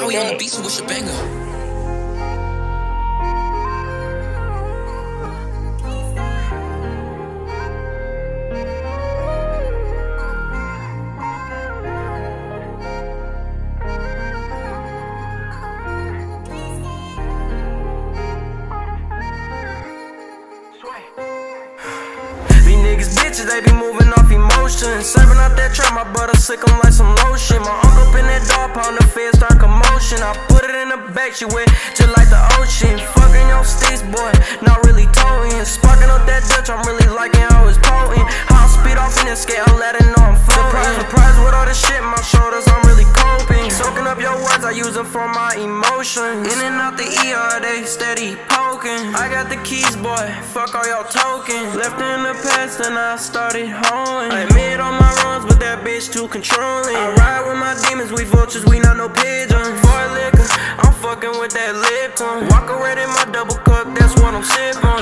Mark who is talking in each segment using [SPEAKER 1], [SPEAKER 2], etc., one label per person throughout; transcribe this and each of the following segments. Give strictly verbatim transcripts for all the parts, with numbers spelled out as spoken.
[SPEAKER 1] we on the beat, so what's your banger?
[SPEAKER 2] These niggas bitches, they be moving off emotion. Serving out that trap, my butter sick, I'm like some lotion. My uncle up in that dog pound, the feds start commotion. I put it in the back, she wet, just like the ocean. Fucking your sticks, boy, not really toting. Sparking up that Dutch, I'm really liking how it's potent. How I speed off in the scale, let it know I'm floating. Surprise, surprise with all this shit, my shoulders, I'm really coping. Soaking up your words, I use them for my emotions. In and out the E R, they steady poking. I got the keys, boy, fuck all y'all token. Left in the past, then I started hoeing. I admit all my wrongs, but that bitch too controlling. I ride with my demons, we vultures, we not no pigeons. For liquor, I'm fucking with that Lipton. Walk around in my double cup, that's what I'm sipping.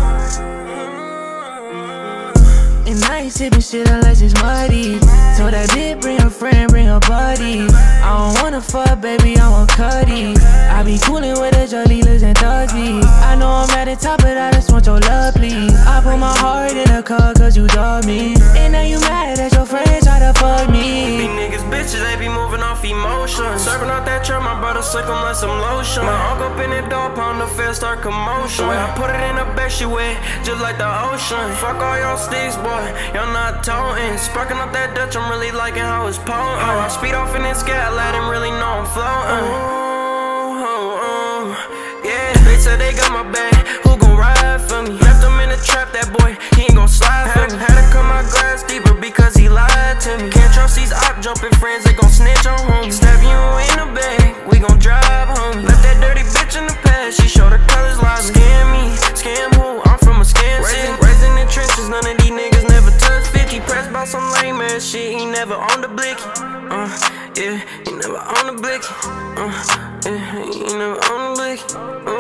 [SPEAKER 3] And I ain't sipping shit unless it's muddy. Told that bitch bring a friend, bring a buddy. I don't wanna fuck, baby, I want cutty. I be coolin' with the Jolilas and Thugsby. I know I'm at the top, but I just want your love, please. I put my heart in a car cause you dog me. And now you mad that your friends try to fuck me.
[SPEAKER 2] These niggas bitches, they be moving off emotion. Serving out that trap, my brother sick, I'm like some lotion. My uncle up in that dog pound, the feds start commotion. When I put it in the back, she wet, just like the ocean. Fuck all y'all sticks, boy, y'all not toting. Sparking up that Dutch, I'm really liking how it's potent. I speed off in this sky, let him really know I'm floating. Oh, oh, oh, yeah. They said they got my back, who gon' ride for me? Left him in the trap, that boy, he ain't gon' slide for me. Had to cut my grass deeper because he lied to me. Can't trust these op jumping friends, they gon' snitch on home. Stab you in the bag, we gon' drive home. Left that dirty bitch in the past, she showed her colors live. Scam me, scam who? I'm from a scam city. Raised in the trenches, none of these niggas never touched fifty. Pressed by some lame ass shit, he never on the blicky. Uh, yeah, he never on the blicky. Uh, yeah, he never on the blicky. Uh.